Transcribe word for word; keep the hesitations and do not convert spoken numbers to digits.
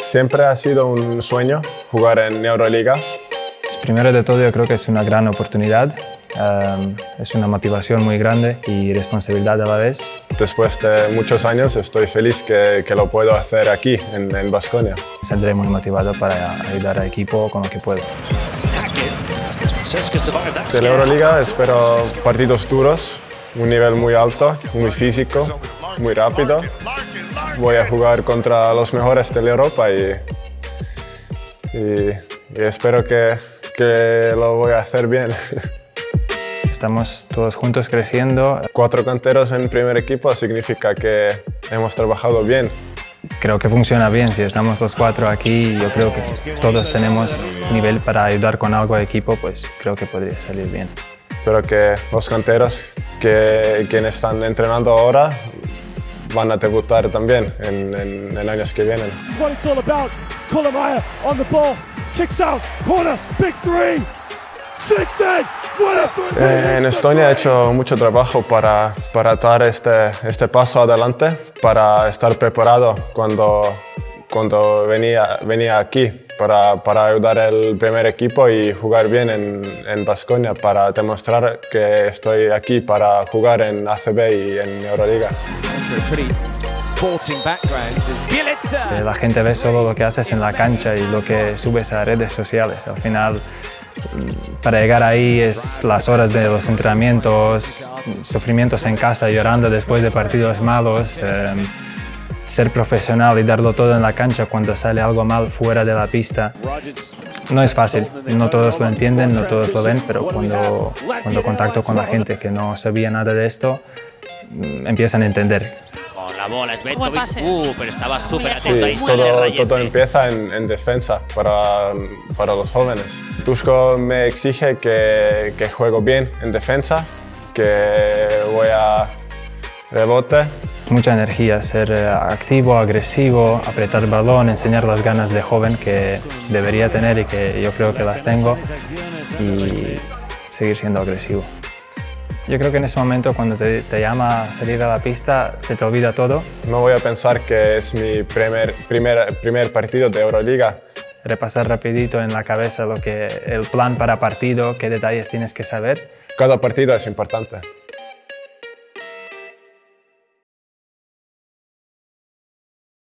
Siempre ha sido un sueño jugar en Euroliga. Primero de todo, yo creo que es una gran oportunidad, um, es una motivación muy grande y responsabilidad a la vez. Después de muchos años estoy feliz que, que lo puedo hacer aquí, en Baskonia. Saldré muy motivado para ayudar al equipo con lo que puedo. De la Euroliga espero partidos duros, un nivel muy alto, muy físico, muy rápido. Voy a jugar contra los mejores de la Europa y, y, y espero que, que lo voy a hacer bien. Estamos todos juntos creciendo. Cuatro canteros en primer equipo significa que hemos trabajado bien. Creo que funciona bien, si estamos los cuatro aquí, yo creo que todos tenemos nivel para ayudar con algo al equipo, pues creo que podría salir bien. Espero que los canteros que, que están entrenando ahora van a debutar también en, en, en años que vienen. Eh, en Estonia he hecho mucho trabajo para, para dar este, este paso adelante, para estar preparado cuando, cuando venía, venía aquí, para, para ayudar al primer equipo y jugar bien en Baskonia, para demostrar que estoy aquí para jugar en A C B y en Euroliga. La gente ve solo lo que haces en la cancha y lo que subes a redes sociales. Al final, para llegar ahí es las horas de los entrenamientos, sufrimientos en casa, llorando después de partidos malos, eh, ser profesional y darlo todo en la cancha cuando sale algo mal fuera de la pista. No es fácil, no todos lo entienden, no todos lo ven, pero cuando, cuando contacto con la gente que no sabía nada de esto, empiezan a entender. Con la bola, Svetkovic, uh, pero estaba súper atento ahí. Sí, todo, todo empieza en, en defensa para, para los jóvenes. Duško me exige que, que juego bien en defensa, que voy a rebote. Mucha energía, ser activo, agresivo, apretar el balón, enseñar las ganas de joven que debería tener y que yo creo que las tengo, y seguir siendo agresivo. Yo creo que en ese momento, cuando te, te llama a salir a la pista, se te olvida todo. No voy a pensar que es mi primer, primer, primer partido de Euroliga. Repasar rapidito en la cabeza lo que, el plan para partido, qué detalles tienes que saber. Cada partido es importante.